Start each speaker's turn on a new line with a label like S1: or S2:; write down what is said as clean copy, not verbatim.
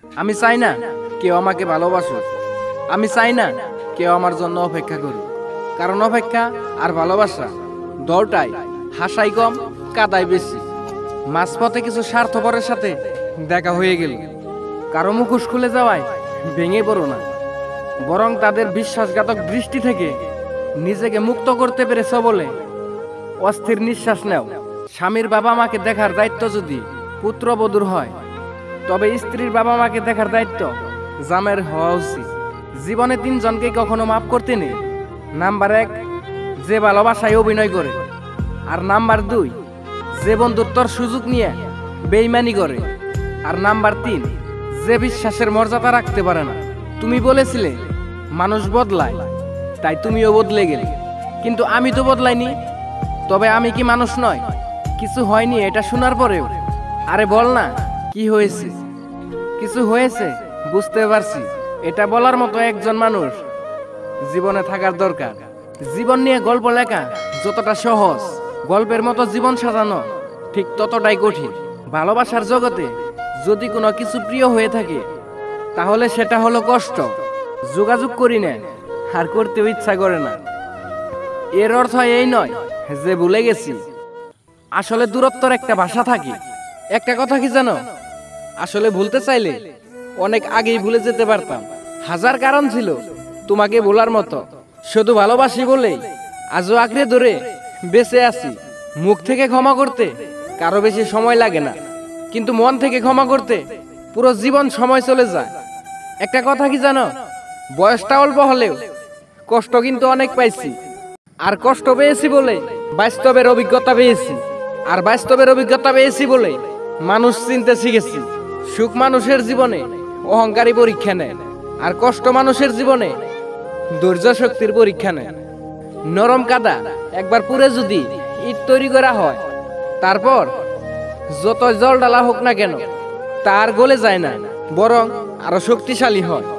S1: আমি চাই না কেউ আমাকে ভালোবাসুক, আমি চাই না কেউ আমার জন্য অপেক্ষা করুক। কারণ অপেক্ষা আর ভালোবাসা দলটাই হাসাই কম, কাদাই বেশি। মাঝপথে কিছু স্বার্থপরের সাথে দেখা হয়ে গেল, কারো মুখোশ খুলে যাওয়ায় ভেঙে পড়ো না, বরং তাদের বিশ্বাসঘাতক দৃষ্টি থেকে নিজেকে মুক্ত করতে পেরেছ বলে অস্থির নিঃশ্বাস নেও। স্বামীর বাবা মাকে দেখার দায়িত্ব যদি পুত্রবধূর হয়, তবে স্ত্রীর বাবা মাকে দেখার দায়িত্ব জামের হওয়া উচিত। জীবনে তিনজনকে কখনো মাফ করতে নেই। নাম্বার 1, যে ভালোবাসায় অভিনয় করে। আর নাম্বার 2, যে বন্ধুত্বর সুযোগ নিয়ে বেইমানি করে। আর নাম্বার 3, যে বিশ্বাসের মর্যাদা রাখতে পারে না। তুমি বলেছিলে মানুষ বদলায়, তাই তুমিও বদলে গেলে, কিন্তু আমি তো বদলাইনি। তবে আমি কি মানুষ নয়? কিছু হয়নি এটা শোনার পরেও? আরে বল না, কি হয়েছে? কিছু হয়েছে বুঝতে পারছি, এটা বলার মতো একজন মানুষ জীবনে থাকার দরকার। জীবন নিয়ে গল্প লেখা যতটা সহজ, গল্পের মতো জীবন সাজানো ঠিক ততটাই কঠিন। ভালোবাসার জগতে যদি কোনো কিছু প্রিয় হয়ে থাকে, তাহলে সেটা হলো কষ্ট। যোগাযোগ করি না, আর করতেও ইচ্ছা করে না। এর অর্থ এই নয় যে ভুলে গেছি। আসলে দূরত্বর একটা ভাষা থাকে। একটা কথা কি জানো, আসলে ভুলতে চাইলে অনেক আগেই ভুলে যেতে পারতাম। হাজার কারণ ছিল তোমাকে ভোলার মতো, শুধু ভালোবাসি বলেই আজও আঁকড়ে ধরে বেঁচে আছি। মুখ থেকে ক্ষমা করতে কারো বেশি সময় লাগে না, কিন্তু মন থেকে ক্ষমা করতে পুরো জীবন সময় চলে যায়। একটা কথা কি জানো, বয়সটা অল্প হলেও কষ্ট কিন্তু অনেক পাইছি। আর কষ্ট পেয়েছি বলে বাস্তবের অভিজ্ঞতা পেয়েছি। আর বাস্তবের অভিজ্ঞতা পেয়েছি বলে মানুষ চিনতে শিখেছি। সুখ মানুষের জীবনে অহংকারী পরীক্ষা নেয়, আর কষ্ট মানুষের জীবনে ধৈর্য শক্তির পরীক্ষা নেয়। নরম কাদা একবার পুরে যদি ইট তৈরি করা হয়, তারপর যত জল ডালা হোক না কেন, তার গলে যায় না, বরং আরো শক্তিশালী হয়।